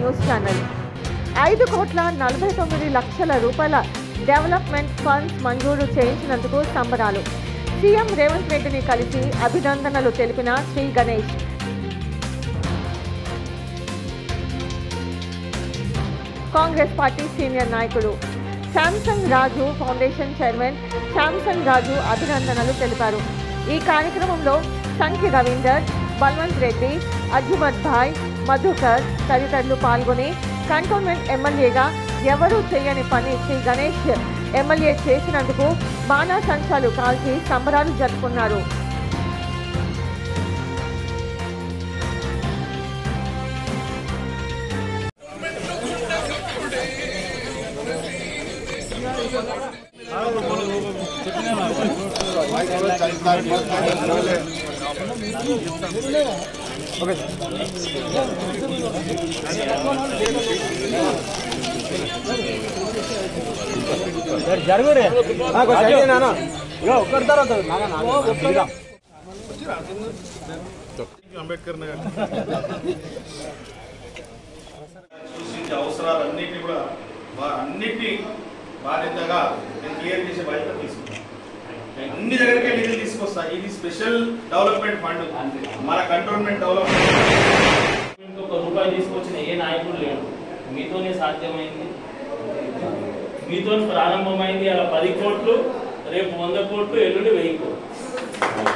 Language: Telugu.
News channel. 5,49,00,000 రూపాయల డెవలప్మెంట్ ఫండ్స్ మంజూరు చేయించినందుకు సంబరాలు. సీఎం రేవంత్ రెడ్డిని కలిసి అభినందనలు తెలిపిన శ్రీ గణేష్. కాంగ్రెస్ పార్టీ సీనియర్ నాయకుడు Samsung Raju foundation chairman Samsung Raju అభినందనలు తెలిపారు. ఈ కార్యక్రమంలో సంకి రవీందర్, బల్వంత్ రెడ్డి, అజ్మద్ భాయ్, మధుకర్ తదితరులు పాల్గొని కంటోన్మెంట్ ఎమ్మెల్యేగా ఎవరూ చేయని పని శ్రీ గణేష్ ఎమ్మెల్యే చేసినందుకు బాణాసంచాలు కాల్చి సంబరాలు జరుపుకున్నారు. అంబేద్కర్ నగర్ అవసరాలన్నింటినీ కూడా అన్నింటినీ బాధ్యతగా నేను క్లియర్ చేసే బాధ్యత తీసుకుంటాను. అన్ని దగ్గరికి నిధులు తీసుకొస్తా. ఇది స్పెషల్ డెవలప్మెంట్ ఫండ్, మన కంటోన్మెంట్ డెవలప్మెంట్. ఒక రూపాయి తీసుకొచ్చిన ఏ నాయకుడు లేడు. మీతోనే సాధ్యమైంది, మీతో ప్రారంభమైంది. అలా 10 కోట్లు, రేపు 100 కోట్లు, ఎల్లుండి 1000 కోట్లు.